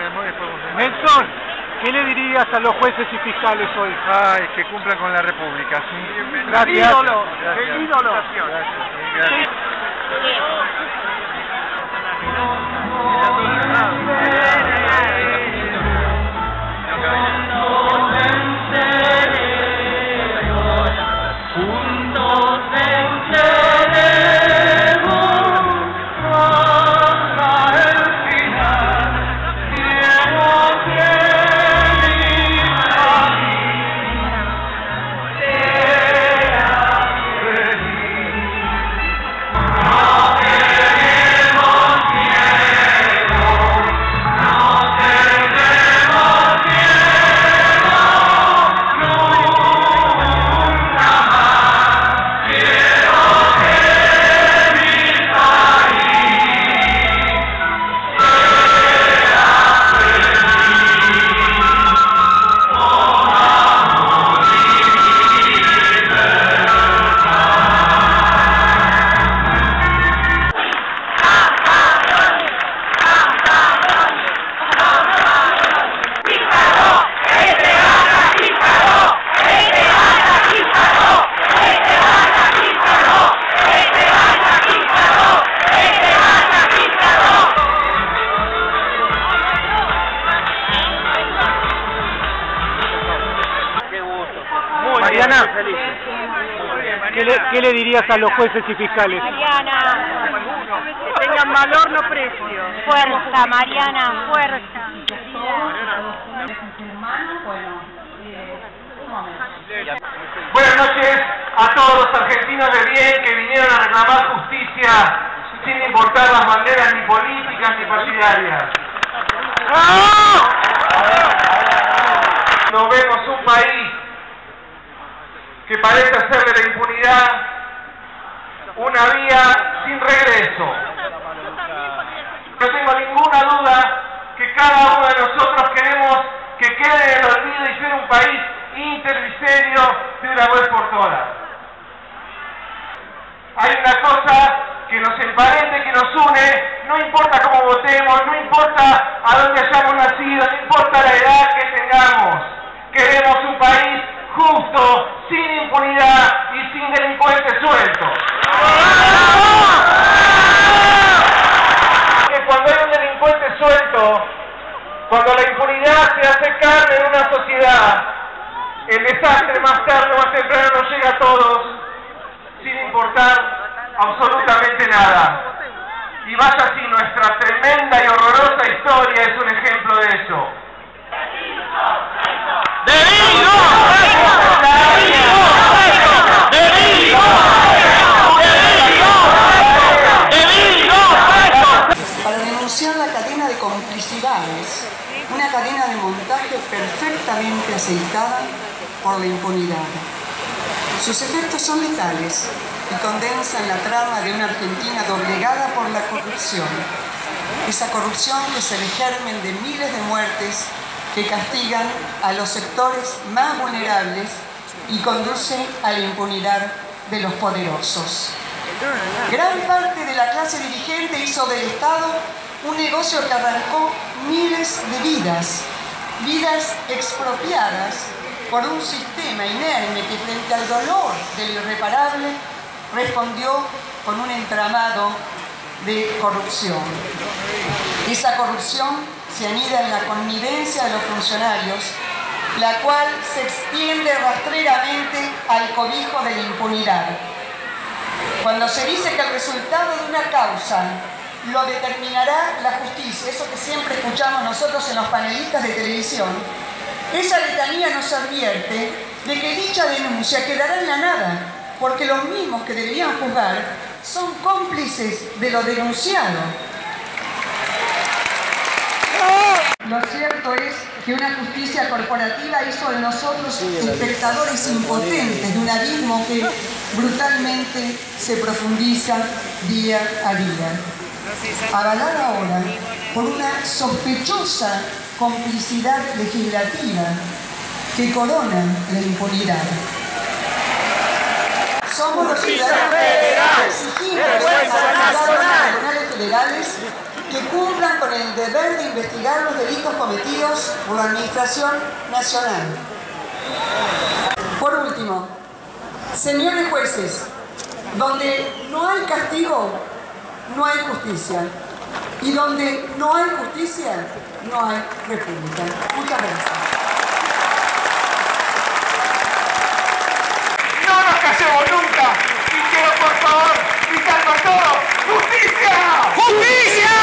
Nelson, ¿qué le dirías a los jueces y fiscales hoy? Ay, que cumplan con la República, ¿sí? Gracias. ídolo, gracias. El ídolo. Gracias. Mariana, ¿qué le dirías a los jueces y fiscales? Mariana, que tengan valor, no precio. Fuerza, Mariana, fuerza. Buenas noches a todos los argentinos de bien que vinieron a reclamar justicia sin importar las banderas ni políticas ni partidarias. Nos vemos un país que parece hacer de la impunidad una vía sin regreso. No tengo ninguna duda que cada uno de nosotros queremos que quede en el olvido y ser un país íntegro y serio de una vez por todas. Hay una cosa que nos emparente, que nos une, no importa cómo votemos, no importa a dónde hayamos nacido, no importa la edad que tengamos. Queremos un país justo, sin impunidad y sin delincuentes sueltos. Que cuando hay un delincuente suelto, cuando la impunidad se hace carne en una sociedad, el desastre más tarde o más temprano nos llega a todos, sin importar absolutamente nada. Y vaya así, nuestra tremenda y horrorosa historia es un ejemplo de eso. Para denunciar la cadena de complicidades, una cadena de montaje perfectamente aceitada por la impunidad. Sus efectos son letales y condensan la trama de una Argentina doblegada por la corrupción. Esa corrupción que es el germen de miles de muertes que castigan a los sectores más vulnerables y conduce a la impunidad de los poderosos. Gran parte de la clase dirigente hizo del Estado un negocio que arrancó miles de vidas expropiadas por un sistema inerme que frente al dolor del irreparable respondió con un entramado de corrupción. Esa corrupción se anida en la connivencia de los funcionarios, la cual se extiende rastreramente al cobijo de la impunidad. Cuando se dice que el resultado de una causa lo determinará la justicia, eso que siempre escuchamos nosotros en los panelistas de televisión, esa letanía nos advierte de que dicha denuncia quedará en la nada, porque los mismos que deberían juzgar son cómplices de lo denunciado. Lo cierto es que una justicia corporativa hizo de nosotros espectadores impotentes de un abismo que brutalmente se profundiza día a día. Avalada ahora por una sospechosa complicidad legislativa que corona la impunidad. Somos los ciudadanos que exigimos a los tribunales federales que que cumplan con el deber de investigar los delitos cometidos por la Administración Nacional. Por último, señores jueces, donde no hay castigo, no hay justicia. Y donde no hay justicia, no hay república. Muchas gracias. No nos callemos nunca y quiero por favor gritar con todo: ¡justicia! ¡Justicia!